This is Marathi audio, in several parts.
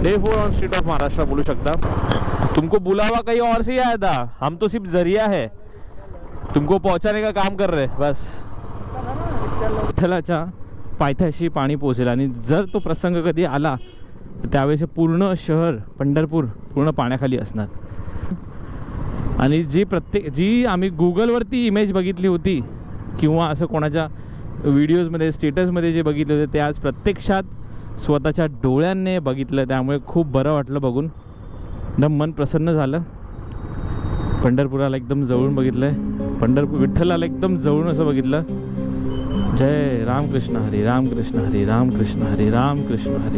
Day 4 on street of Maharashtra बोलू शकता. तुमको बुलावा कहीं और से आया था, हम तो सिर्फ जरिया है, तुमको पहुंचाने का काम कर रहे बस. विठ्ठलाच्या पायथ्याशी पाणी पोहोचेल आणि जर तो प्रसंग कधी आला तर त्यावेळेस पूर्ण शहर पंढरपूर पूर्ण पाण्याखाली असणार. आणि जी आम्ही गुगलवरती इमेज बघितली होती किंवा असं कोणाच्या व्हिडिओजमध्ये स्टेटसमध्ये जे बघितले होते ते आज प्रत्यक्षात स्वतःच्या डोळ्यांनी बघितलं. त्यामुळे खूप बरं वाटलं बघून, एकदम मन प्रसन्न झालं. पंढरपुराला एकदम जवळून बघितलं आहे, पंढरपूर विठ्ठलाला एकदम जवळून असं बघितलं. जय Ramkrishna Hari, Ramkrishna Hari, Ramkrishna Hari, Ramkrishna Hari.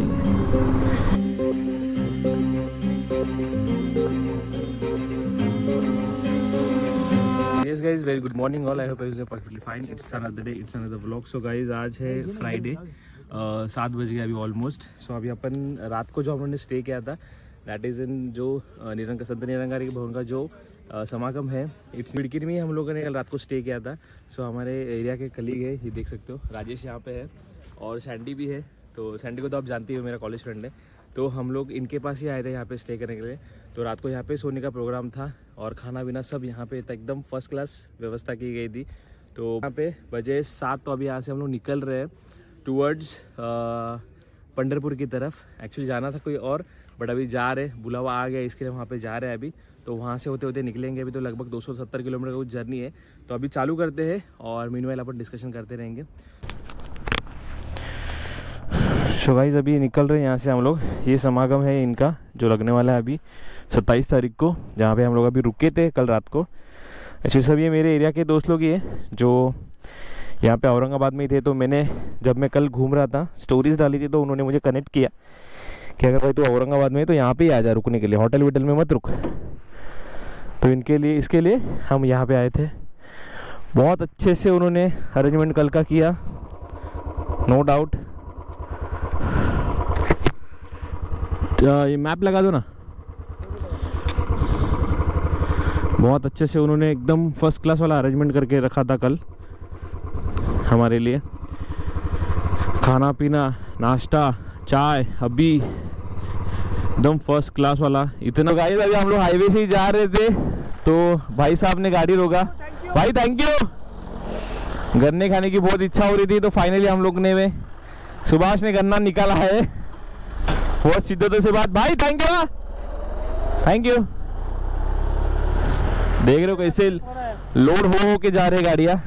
Yes guys, very good morning all. I hope everyone is perfectly fine. It's another day, it's another vlog. So guys, आज है फ्राइडे, 7 बज गए अभी ऑलमोस्ट. सो अभी अपन रात को जो हमने स्टे किया था दैट इज़ इन जो संत निरंकारी भवन का जो समागम है, इट्स बिड़किन में हम लोगों ने कल रात को स्टे किया था. सो हमारे एरिया के कलीग है, ये देख सकते हो, राजेश यहाँ पे है और सैंडी भी है. तो सैंडी को तो आप जानती हो, मेरा कॉलेज फ्रेंड है. तो हम लोग इनके पास ही आए थे यहाँ पे स्टे करने के लिए. तो रात को यहाँ पे सोने का प्रोग्राम था और खाना पीना सब यहाँ पे एकदम फर्स्ट क्लास व्यवस्था की गई थी. तो यहाँ पे बजे 7, तो अभी यहाँ से हम लोग निकल रहे हैं टूवर्ड्स पंढरपुर की तरफ. एक्चुअली जाना था कोई और, बट अभी जा रहे, बुलावा आ गया इसके लिए वहाँ पे जा रहे हैं अभी. तो वहाँ से होते होते निकलेंगे. अभी तो लगभग 270 किलोमीटर का कुछ जर्नी है. तो अभी चालू करते हैं और मीनवाइल अपन डिस्कशन करते रहेंगे. सो गाइस, अभी निकल रहे हैं यहाँ से हम लोग. ये समागम है इनका जो लगने वाला है अभी 27 तारीख को, जहाँ पे हम लोग अभी रुके थे कल रात को. एक्चुअली सब ये मेरे एरिया के दोस्त लोग ही हैं जो यहाँ पे औरंगाबाद में ही थे. तो मैंने जब मैं कल घूम रहा था स्टोरीज डाली थी तो उन्होंने मुझे कनेक्ट किया कि अगर भाई तू औरंगाबाद में तो यहाँ पे ही आ जा रुकने के लिए, होटल वोटल में मत रुक. तो इसके लिए हम यहाँ पे आए थे. बहुत अच्छे से उन्होंने अरेंजमेंट कल का किया, नो डाउट. ये मैप लगा दो ना. बहुत अच्छे से उन्होंने एकदम फर्स्ट क्लास वाला अरेंजमेंट करके रखा था कल हमारे लिए. खाना पीना, नाश्ता, चाय, अभी एकदम फर्स्ट क्लास वाला. इतना गाइस, अभी हम लोग हाईवे से ही जा रहे थे तो भाई साहब ने गाड़ी रोका. भाई थैंक यू. गन्ने खाने की बहुत इच्छा हो रही थी तो फाइनली हम लोग ने सुभाष ने गन्ना निकाला है बहुत शिद्दत से बात. भाई थैंक यू, थैंक यू. देख रहे हो कैसे लोड हो के जा रहे गाड़ियाँ.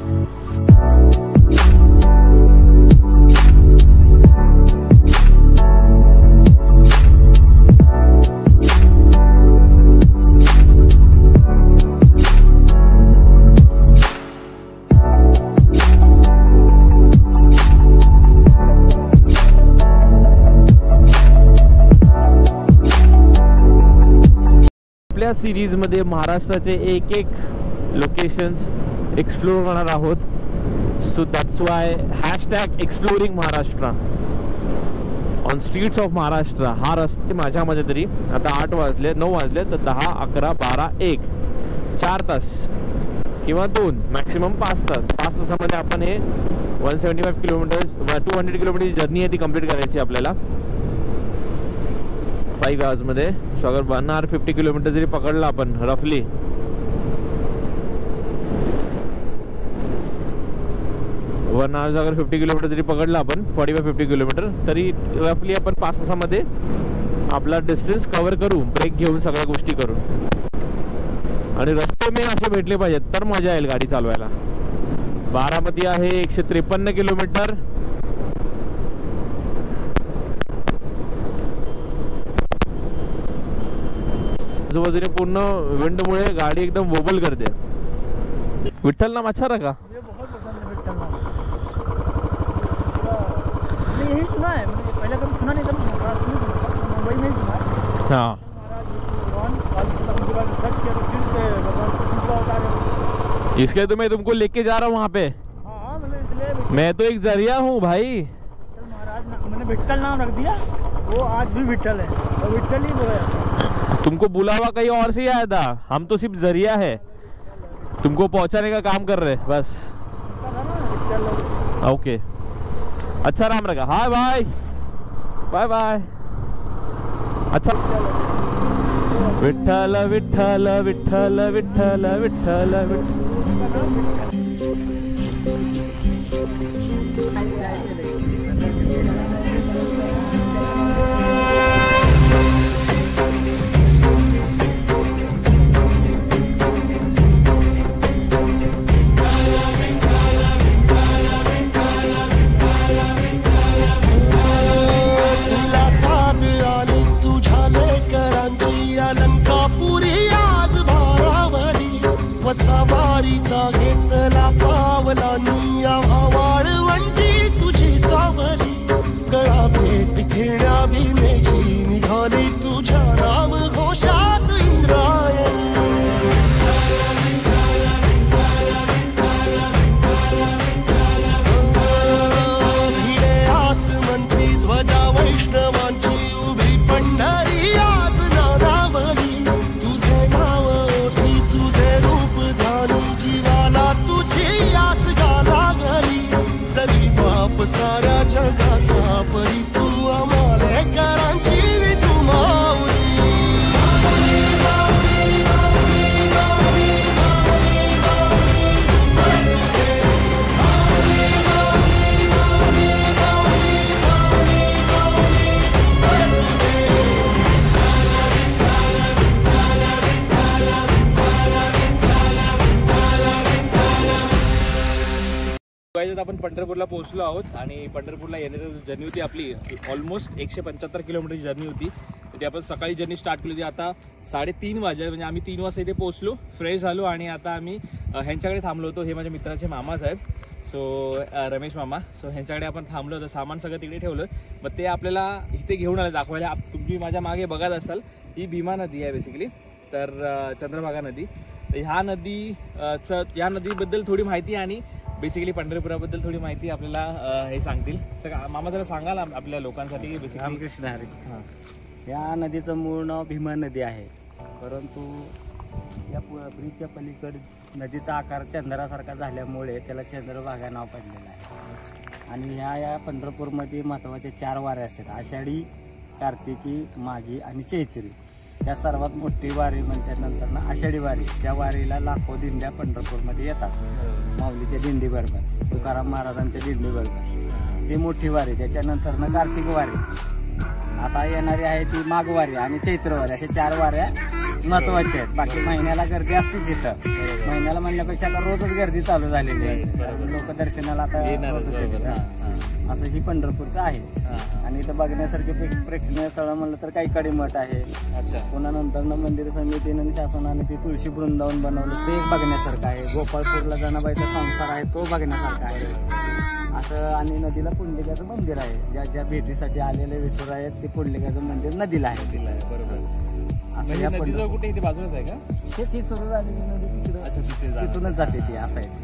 सीरीज मध्ये महाराष्ट्राचे एक लोकेशन्स एक्सप्लोर करणार आहोत. So that's why #exploring Maharashtra on streets of Maharashtra. हा रस्ते माझ्या मध्ये तरी आता 8 वाजले 9 वाजले तर 10, 11, 12, 1, 4 तास किंवा 2 मॅक्सिमम 5 तास. 5 तासामध्ये आपण हे 175 किलोमीटर्स 200 किलोमीटरची जर्नी आहे ती कंप्लीट करायची आपल्याला 5 आवर्स मध्ये. सो अगर 1 आवर 50 किलोमीटर जरी पकडला आपण रफली, अगर 50 किलोमीटर जरी पकडला आपण 45-50 किलोमीटर तरी रफली आपण 5 तासामध्ये आपला डिस्टन्स कव्हर करू, ब्रेक घेऊन सगळ्या गोष्टी करू. आणि रस्ते में असे भेटले पाहिजेत तर मजा येईल गाडी चालवायला. बारामती आहे 153 किलोमीटर. आजूबाजूने पूर्ण विंडमुळे गाडी एकदम वोबल करते. विठ्ठल नाम अच्छा रखा. मुझे बहुत पसंद है विठ्ठल नाम. मैंने यही सुना है, मैंने पहले कभी सुना नहीं था, मुंबई में ही सुना है. हाँ, इसके तो मैं तुमको लेके जा रहा हूँ वहाँ पे. हाँ, मतलब इसलिए मैं तो एक जरिया हूँ भाई. महाराज मैंने विठ्ठल नाम रख दिया, वो आज भी विठ्ठल है और विठ्ठल ही वो है. तुमको बुलावा कहीं और से ही आया था, हम तो सिर्फ जरिया है, तुमको पहुंचाने का काम कर रहे बस. ओके, अच्छा राम रखा. Hi bye bye bye. अच्छा, विठ्ठल विठ्ठल विठ्ठल विठ्ठल विठ्ठल सवारीचा घेतला पावला निया वाळवंटी तुझी सावली गळा भेट घेण्या भीमेची निघाली तुझ्या राम घोषात इंद्रायणी भिडे आसमंती ध्वजा वैष्णवांची उभी पंढरी आज नादावली तुझे नाव ओठी तुझे रूप जीवाला तुझी याच गाला गली जरी बाप साऱ्या जगाचा परी तू आमालेकरांची विठू माऊली आपण पंढरपूरला पोहोचलो आहोत आणि पंढरपूरला येण्याची जर्नी होती आपली ऑलमोस्ट 175 किलोमीटरची जर्नी होती. ती आपण सकाळी जर्नी स्टार्ट केली होती. आता 3:30 वाजले, म्हणजे आम्ही 3 वाजता इथे पोहोचलो, फ्रेश झालो आणि आता आम्ही ह्यांच्याकडे थांबलो होतो. हे माझ्या मित्राचे मामाच आहेत, सो रमेश मामा. सो ह्यांच्याकडे आपण थांबलो होतो, सामान सगळं तिकडे ठेवलं. मग ते आपल्याला इथे घेऊन आले दाखवायला. तुम्ही माझ्या मागे बघत असाल, ही भीमा नदी आहे बेसिकली, तर चंद्रभागा नदी. तर ह्या नदीबद्दल थोडी माहिती आणि बेसिकली पंढरपुराबद्दल थोडी माहिती आपल्याला हे सांगतील. सगळं मामा जरा सांगाल आपल्या लोकांसाठी की बेसिकली. रामकृष्ण हरी. या नदीचं मूळ नाव भीमा नदी आहे, परंतु या ब्रिजच्या पलीकडे नदीचा आकार चंद्रासारखा झाल्यामुळे त्याला चंद्रभागा नाव पडलेलं आहे. आणि या पंढरपूरमध्ये महत्त्वाचे 4 वारे असतात: आषाढी, कार्तिकी, माघी आणि चैत्री. त्या सर्वात मोठी वारी म्हटल्यानंतर ना आषाढी वारी. त्या वारीला लाखो दिंड्या पंढरपूरमध्ये येतात, माऊलीच्या दिंडीबरोबर, तुकाराम महाराजांच्या दिंडीबरोबर. ती मोठी वारी. त्याच्यानंतर ना कार्तिक वारी, आता येणारी आहे ती माघवारी आणि चैत्रवारी. अशा 4 वाऱ्या महत्वाच्या आहेत. बाकी महिन्याला गर्दी असतेच इथं. महिन्याला म्हणण्यापेक्षा आता रोजच गर्दी चालू झालेली आहे, लोक दर्शनाला आता रोजच येतात. असं ही पंढरपूरचं आहे. आणि इथं बघण्यासारखे प्रेक्षणीय स्थळ म्हणलं तर काही कडेमठ आहे. पुन्हा नंतर मंदिर समितीने आणि शासनाने ते तुळशी वृंदावन बनवलं, ते एक बघण्यासारखं आहे. गोपाळपूरला जनाबाईचा संसार आहे, तो बघण्यासारखा आहे असं. आणि नदीला पुंडलिकाचं मंदिर आहे. ज्या भेटीसाठी आलेले विठुर आहेत ते पुंडलिकाचं मंदिर नदीला आहे. बरोबर. असं या कुठे इथे बाजूलाच आहे का? हेच ही सुरू झालेली नदी तिकडे, तिथूनच जाते ती. असं आहे.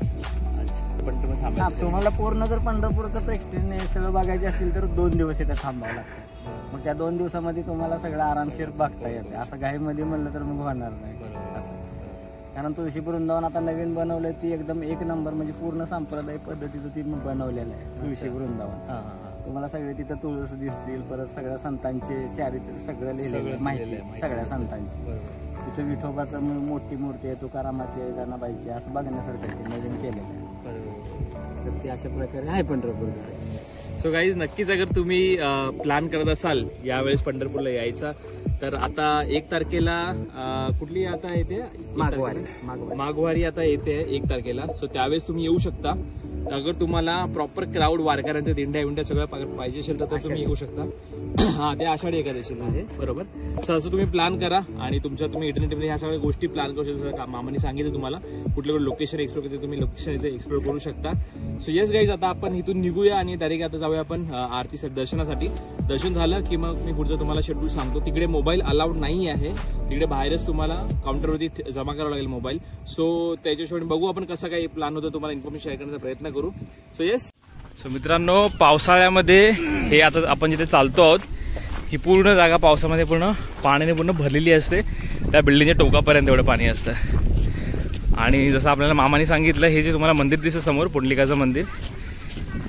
तुम्हाला पूर्ण जर पंढरपूरचं प्रेक्षणीय स्थळ बघायचे असतील तर 2 दिवस इथं थांबावं लागतं. मग त्या 2 दिवसामध्ये तुम्हाला सगळं आरामशीर बघता येते. असं घाईमध्ये म्हणलं तर मग होणार नाही असं. कारण तुळशी वृंदावन आता नवीन बनवलंय, ती एकदम 1 नंबर, म्हणजे पूर्ण संप्रदाय पद्धतीचं ती बनवलेलं आहे तुळशी वृंदावन. तुम्हाला सगळे तिथं तुळस दिसतील, परत सगळ्या संतांचे चारित्र्य सगळं लिहिलेलं माहिती सगळ्या संतांची. तिथं विठोबाचं मोठी मूर्ती आहे, तुकारामाची आहे, जनाबाईची, असं बघण्यासारखं ते नवीन केलेलं आहे. तर ते अशा प्रकारे आहे पंढरपूर. सो गाईज, नक्कीच अगर तुम्ही प्लॅन करत असाल यावेळेस पंढरपूरला यायचा, तर आता 1 तारखेला कुठली आता येते माघवारी आता येते 1 तारखेला. सो त्यावेळेस तुम्ही येऊ शकता. अगर तुम्हाला प्रॉपर क्राऊड, वारकऱ्यांच्या दिंड्या सगळं पाहिजे असेल तर तुम्ही येऊ शकता. हा, ते आषाढी एकादशीला आहे, बरोबर. सो असं तुम्ही प्लॅन करा आणि तुम्ही इंटरनेटमध्ये ह्या सगळ्या गोष्टी प्लॅन करू शकता. मामाने सांगितलं तुम्हाला कुठले लोकेशन एक्सप्लोर करते, तुम्ही लोकेशन इथे एक्सप्लोर करू शकता. सो येस गाईज, आता आपण इथून निघूया आणि डायरेक्ट आता जाऊया आपण आरती दर्शनासाठी. दर्शन झालं की मग मी पुढचं तुम्हाला शेड्यूल सांगतो. तिकडे मोबाईल अलाउड नाही आहे, तिकडे बाहेरच तुम्हाला काउंटरवरती जमा करावं लागेल मोबाईल. सो त्याच्याशिवाय बघू आपण कसं काही प्लॅन होतं, तुम्हाला इन्फॉर्मेशन शेअर करण्याचा प्रयत्न करू. So yes. सो मित्रांनो, पावसाळ्यामध्ये हे आता आपण जिथे चालतो आहोत, ही पूर्ण जागा पावसामध्ये पूर्ण पाण्याने पूर्ण भरलेली असते. त्या बिल्डिंगच्या टोकापर्यंत एवढं पाणी असतं. आणि जसं आपल्याला मामाने सांगितलं, हे जे तुम्हाला मंदिर दिसतं समोर, पुंडलिकाचं मंदिर,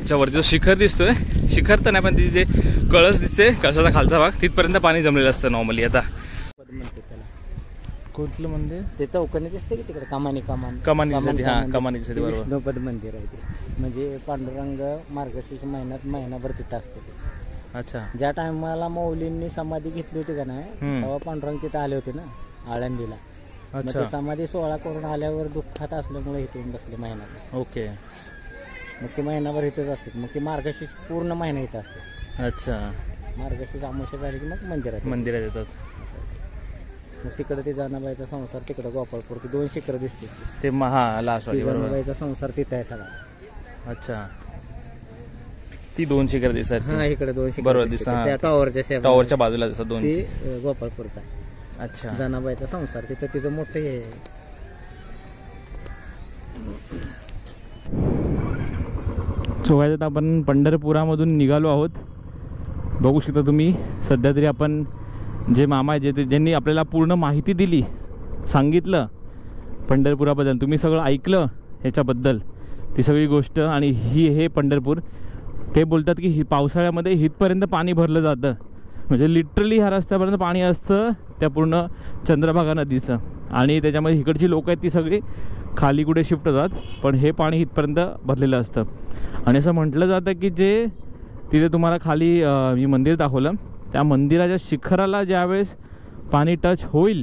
त्याच्यावरती जो शिखर दिसतोय, शिखर तर नाही पण ती जे कळस दिसते कळसाचा खालचा भाग, तिथपर्यंत पाणी जमलेलं असतं नॉर्मली. आता म्हणते त्याला कुठलं मंदिर? ते चौकाने दिसते की तिकडे कमानीसाठी, कमानीसाठी बरोबर. विष्णुपद मंदिर आहे ते. म्हणजे पांडुरंग मार्गशीर्ष महिनाभर तिथं असते ते. अच्छा. ज्या टायमाला मौलींनी समाधी घेतली होती का नाही, तेव्हा पांडुरंग तिथं आले होते ना आळंदीला. मग ते समाधी 16 करून आल्यावर दुःखात असल्यामुळे इथून बसले महिनाभर. ओके. मग ते महिनाभर इथंच असते. मग ते मार्गशीर्ष पूर्ण महिना इथं असते. अच्छा. मार्गशीर्ष अमावस्या झाली की मग मंदिरात येतात. मग तिकडे ते जनाबाईचा संसार, तिकडे गोपाळपूर, ते 2 शिखर दिसते. ते लास्ट जनाबाईचा संसार तिथं आहे सगळा. अच्छा. ती 2 शिखर दिसत. हा, इकडे 2 शिखर बरोबर दिसत. त्या टॉवरच्या बाजूला दिसत 2. ते गोपाळपूरचा. अच्छा. जनाबाईचा संसार तिथं तिचं मोठं हे. सो गाइस, आता आपण पंढरपुरामधून निघालो आहोत. बघू शकता तुम्ही. सध्या तरी आपण जे मामा आहे ज्यांनी आपल्याला पूर्ण माहिती दिली, सांगितलं पंढरपुराबद्दल, तुम्ही सगळं ऐकलं ह्याच्याबद्दल, ती सगळी गोष्ट. आणि हे पंढरपूर, ते बोलतात की पावसाळ्यामध्ये इथपर्यंत पाणी भरलं जातं. म्हणजे लिटरली ह्या रस्त्यापर्यंत पाणी असतं त्या पूर्ण चंद्रभागा नदीचं. आणि त्याच्यामध्ये इकडची लोक आहेत ती सगळी खाली कुठे शिफ्ट होतात, पण हे पाणी इथपर्यंत भरलेलं असतं. आणि असं म्हटलं जातं की जे तिथे तुम्हाला खाली मी मंदिर दाखवलं, त्या मंदिराच्या शिखराला ज्यावेळेस पाणी टच होईल,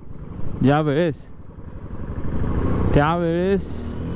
त्यावेळेस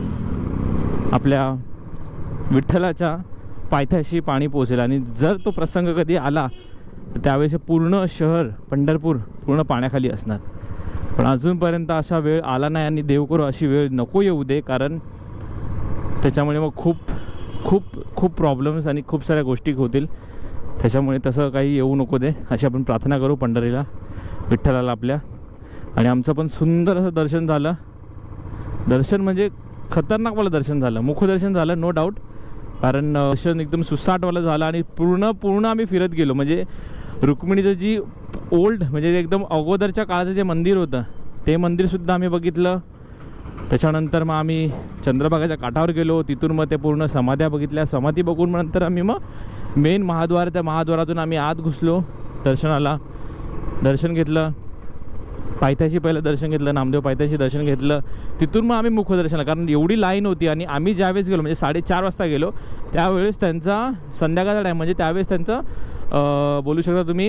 आपल्या विठ्ठलाच्या पायथ्याशी पाणी पोहोचेल. आणि जर तो प्रसंग कधी आला तर त्यावेळेस पूर्ण शहर पंढरपूर पूर्ण पाण्याखाली असणार. पण अजूनपर्यंत असा वेळ आला नाही आणि देव करू अशी वेळ नको येऊ दे, कारण त्याच्यामुळे मग खूप खूप खूप प्रॉब्लेम्स आणि खूप साऱ्या गोष्टी होतील. त्याच्यामुळे तसं काही येऊ नको दे अशी आपण प्रार्थना करू पंढरीला, विठ्ठलाला आपल्या. आणि आमचं पण सुंदर असं दर्शन झालं. दर्शन म्हणजे खतरनाकवालं दर्शन झालं, मुखदर्शन झालं नो डाऊट. कारण दर्शन एकदम सुसाटवालं झालं आणि पूर्ण आम्ही फिरत गेलो. म्हणजे रुक्मिणीचं जी ओल्ड म्हणजे एकदम अगोदरच्या काळाचं जे मंदिर होतं ते मंदिरसुद्धा आम्ही बघितलं. त्याच्यानंतर मग आम्ही चंद्रभागाच्या काठावर गेलो, तिथून मग ते पूर्ण समाध्या बघितल्या. समाधी बघून मग नंतर आम्ही मग मेन महाद्वार, त्या महाद्वारातून आम्ही आत घुसलो दर्शनाला. दर्शन घेतलं, पायथ्याशी पहिलं दर्शन घेतलं, नामदेव पायथ्याशी दर्शन घेतलं. तिथून मग आम्ही मुखदर्शनाला, कारण एवढी लाईन होती. आणि आम्ही ज्यावेळेस गेलो म्हणजे 4:30 वाजता गेलो, त्यावेळेस त्यांचा संध्याकाळचा टाईम, म्हणजे त्यावेळेस त्यांचं बोलू शकता तुम्ही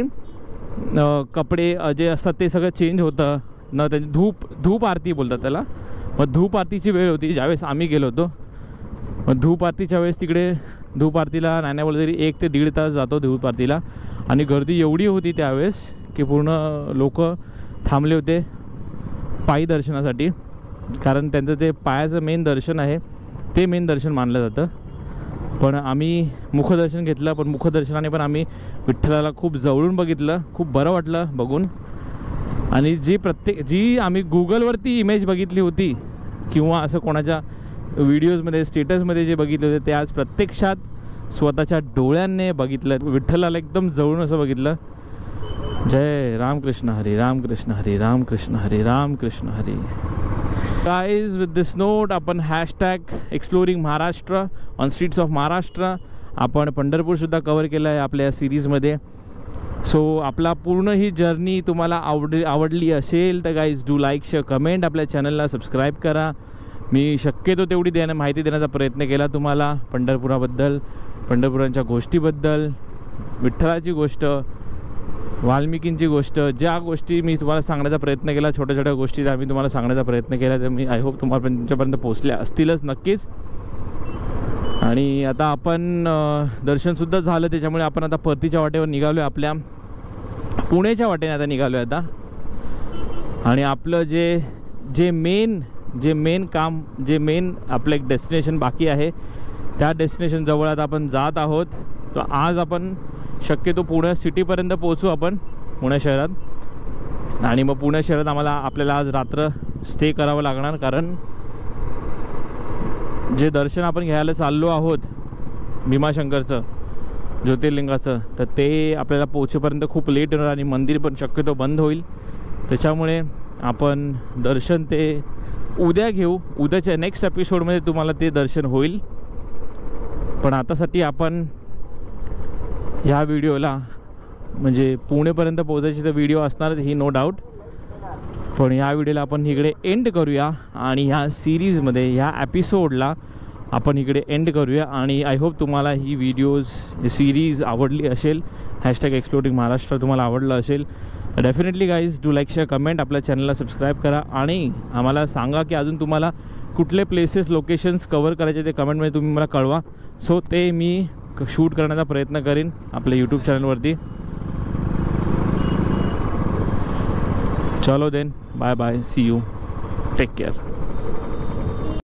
कपडे जे असतात ते सगळं चेंज होतं न. त्यांची धूप आरती बोलतात त्याला. मग धूप आरतीची वेळ होती ज्यावेळेस आम्ही गेलो होतो. मग धूप आरतीच्या वेळेस तिकडे धूप आरतीला नाही बोललं तरी 1 ते 1.5 तास जातो धूप आरतीला. आणि गर्दी एवढी होती त्यावेळेस की पूर्ण लोक थांबले होते पायी दर्शनासाठी, कारण त्यांचं जे पायाचं मेन दर्शन आहे ते मेन दर्शन मानलं जातं. पण आम्ही मुखदर्शन घेतलं, पण मुखदर्शनाने पण आम्ही विठ्ठलाला खूप जवळून बघितलं, खूप बरं वाटलं बघून. आणि जी आम्ही गुगलवरती इमेज बघितली होती किंवा असं कोणाच्या व्हिडिओजमध्ये स्टेटसमध्ये जे बघितले होते, ते आज प्रत्यक्षात स्वतःच्या डोळ्यांनी बघितलं. विठ्ठलाला एकदम जवळून असं बघितलं. जय Ramkrishna Hari, Ramkrishna Hari, Ramkrishna Hari, Ramkrishna Hari. Guys, with this note आपण #exploring Maharashtra on streets of Maharashtra आपण पंढरपूरसुद्धा कवर केलं आहे आपल्या सीरीजमध्ये. सो आपला पूर्ण ही जर्नी तुम्हाला आवडली असेल तर guys do like, share, comment. आपल्या चॅनलला सबस्क्राईब करा. मी शक्यतो तेवढी माहिती देण्याचा प्रयत्न केला तुम्हाला पंढरपुराबद्दल, पंढरपुरांच्या गोष्टीबद्दल, विठ्ठलाची गोष्ट, वाल्मिकींची गोष्ट, ज्या गोष्टी मी तुम्हाला सांगण्याचा प्रयत्न केला, छोट्या छोट्या गोष्टी आम्ही तुम्हाला सांगण्याचा प्रयत्न केला, तर मी आय होप तुम्हाला तुमच्यापर्यंत पोहोचल्या असतीलच नक्कीच. आणि आता आपण दर्शनसुद्धा झालं, त्याच्यामुळे आपण आता परतीच्या वाटेवर निघालो आहे, आपल्या पुण्याच्या वाटेने आता निघालो आहे आता. आणि आपलं जे मेन काम, जे मेन आपलं एक डेस्टिनेशन बाकी आहे, त्या डेस्टिनेशन जवळ आता आपण जात आहोत. तर आज आपण शक्यतो पुणे सिटीपर्यंत पोहोचू आपण, पुणे शहरात. आणि मग पुणे शहरात आपल्याला आज रात्र स्टे करावं लागणार, कारण जे दर्शन आपण घ्यायला चाललो आहोत भीमाशंकरचं, ज्योतिर्लिंगाचं, तर ते आपल्याला पोहोचेपर्यंत खूप लेट होणार आणि मंदिर पण शक्यतो बंद होईल. त्याच्यामुळे आपण दर्शन ते उद्या घेऊ. उद्याच्या नेक्स्ट एपिसोडमध्ये तुम्हाला ते दर्शन होईल. पण आतासाठी आपण ह्या व्हिडिओला म्हणजे पुणेपर्यंत पोहोचायची तर व्हिडिओ असणारच ही नो डाऊट, पण ह्या व्हिडिओला आपण इकडे एंड करूया आणि ह्या सिरीजमध्ये ह्या एपिसोडला आपण इकडे एंड करूया. आणि आय होप तुम्हाला ही व्हिडिओज सिरीज आवडली असेल. #एक्सप्लोरिंग महाराष्ट्र तुम्हाला आवडलं असेल. Definitely guys do like share comment, आपल्या चॅनलला सबस्क्राईब करा आणि आम्हाला सांगा की अजून तुम्हाला कुठले प्लेसेस लोकेशन्स कवर करायचे ते कमेंटमध्ये तुम्ही मला कळवा. सो ते मी शूट करण्याचा प्रयत्न करीन आपल्या यूट्यूब चॅनलवरती. चलो then, bye bye, see you, take care.